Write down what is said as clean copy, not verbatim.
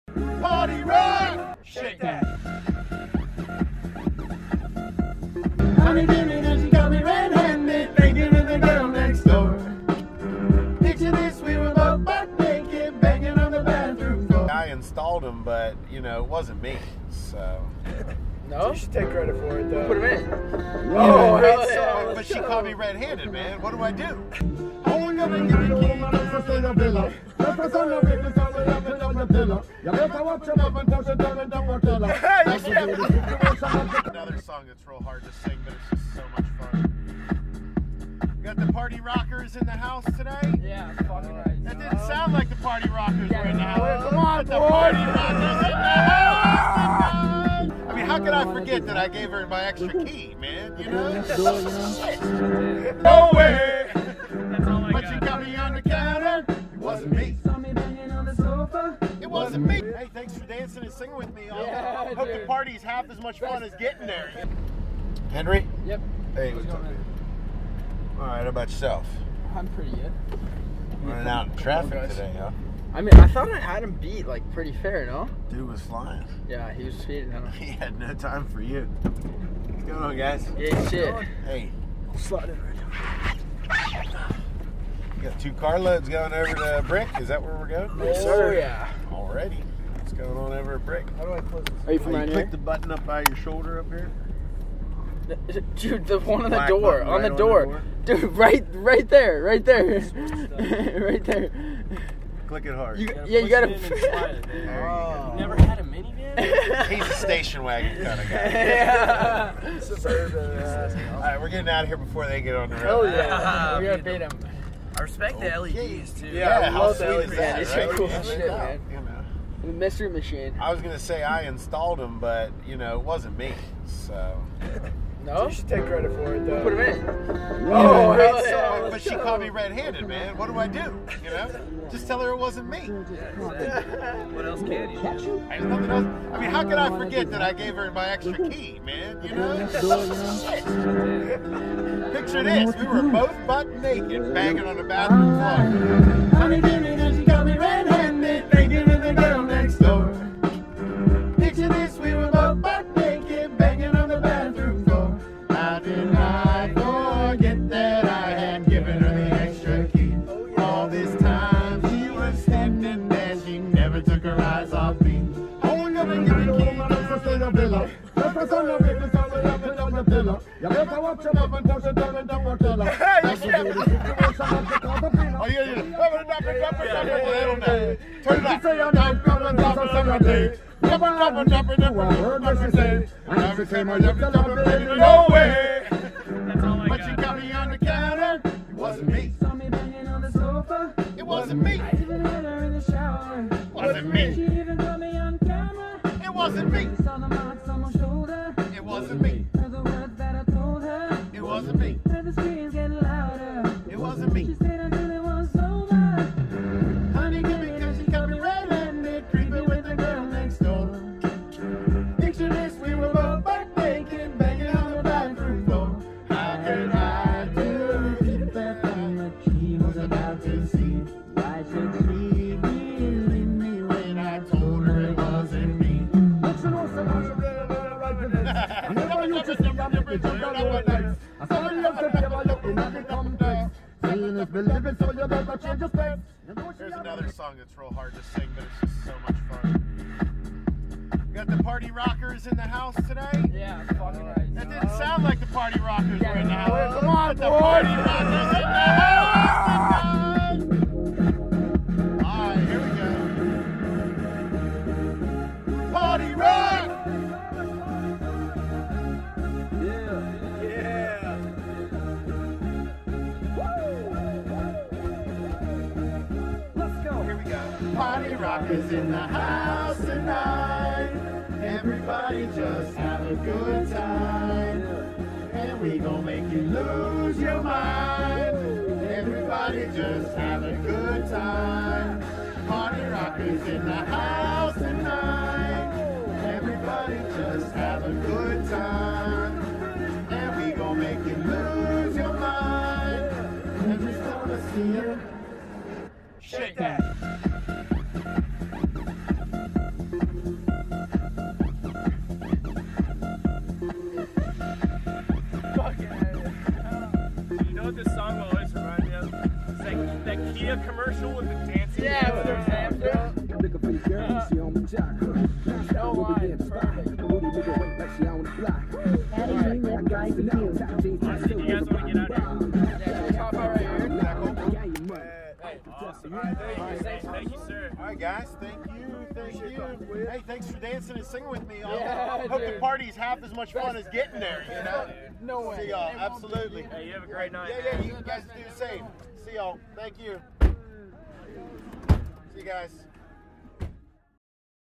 Party rock! Shake that! Honey came in and she got me red-handed, thinking of the girl next door. Picture this, we were both butt naked, banging on the bathroom floor. I installed him, but, you know, it wasn't me, so... No? You should take credit for it, though. Put him in. Oh, hell yeah. But she caught me red-handed, man. What do I do? Another song that's real hard to sing, but it's just so much fun. We got the party rockers in the house today? Yeah, fucking right. That didn't sound like the party rockers were in the house. Come on, the party rockers in the house! I mean, how could I forget that I gave her my extra key, man? You know? Shit. No way! But you got me on the counter. It wasn't me. It wasn't me. Hey, thanks for dancing and singing with me. I hope the party's half as much fun as getting there. Henry? Yep. Hey, what's up, man? All right, how about yourself? I'm pretty good. Running out in traffic today, huh? I mean, I thought I had him beat, like, pretty fair, no? Dude was flying. Yeah, he was speeding, huh? He had no time for you. What's going on, guys? Yeah, shit. Hey. Slide in right now. You got 2 carloads going over to Brick? Is that where we're going? Yes, sir. Yeah. Already. What's going on over at Brick? How do I close this? Are you from around You here? click the button up by your shoulder up here? Dude, the one on the Black door, button on right the door. Dude, right there, right there. Right there. Click it hard. You gotta. There Never had a minivan? He's a station wagon kind of guy. Yeah. Suburban. All right, we're getting out of here before they get on the road. Oh yeah. We gotta beat him. I respect the LEDs too. Yeah, how love sweet the is that, LEDs. right? It's cool Yeah, shit, man. You know. The mystery machine. I was gonna say I installed him, but you know it wasn't me. So. No? You should take credit for it, though. Put him in. Oh, hell yeah. But she caught me red-handed, man. What do I do? You know? Just tell her it wasn't me. What else can you do? There's nothing else. I mean, how could I forget that I gave her my extra key, man? You know? Shit. Picture this. We were both butt naked, banging on the bathroom floor. Honey came in and she got me red-handed, thinking of the girl next door. Picture this, we were both butt naked, banging on the bathroom floor. How did I forget that I had given her the extra key? All this time she was standing there, she never took her eyes off me. Oh, I'm gonna give you key to the pillow. Just for some of it, so we love it on the pillow. You better watch your love and touch it down and double killer. That's the way the situation has to call the pillow. Oh, you gotta do it. Turn it up. Say your name, come and dance on Sunday. No way! That's all I But you got. got me on the counter. It wasn't me. Saw me banging on the sofa. It wasn't me. I even had her in the shower. It wasn't She me. even got me on camera. It wasn't me. Saw the marks on my shoulder. It wasn't me. Heard the words that I told her. It wasn't me. Heard the screams getting louder. It wasn't She me. stayed until it was over. Honey came in and she got me red-handed, creeping with the girl next door. Picture this, we were both butt naked, banging on the bathroom floor. How could I do that thing that she was about to see? Why should she believe me when I told her it wasn't me? But you know, somehow she really right with this. I never used to see a nigga jump down over nights. I saw the youngster never looking at the context. Seeing is believing, so you better change your specs. There's another song that's real hard to sing, but it's just so much fun. We got the party rockers in the house today? Yeah, fucking right. That didn't sound like the party rockers were in the house. Yeah. Come on, the boy. party rockers in the house tonight! Alright, here we go. Party rock! Here we go. Party rockers in the house tonight. Everybody just have a good time. And we gon' make you lose your mind. Everybody just have a good time. Party rockers in the house tonight. Everybody just have a good time. And we gon' make you lose your mind. And just wanna see you Shake that. Kia commercial with the dancing. Yeah, with their hamster. No line. Perfect. Adding new left drive to queue. Honestly, do you guys want to get out of here? Yeah, top out right here. Awesome. All right, thank you, sir. All right, guys. Thank you. Hey, thanks for dancing and singing with me. Yeah, hope the dude. party's half as much fun as getting there. You know. No way. See y'all. Absolutely. Hey, you have a great night. Yeah. You guys do the same. See y'all. Thank you. See you guys.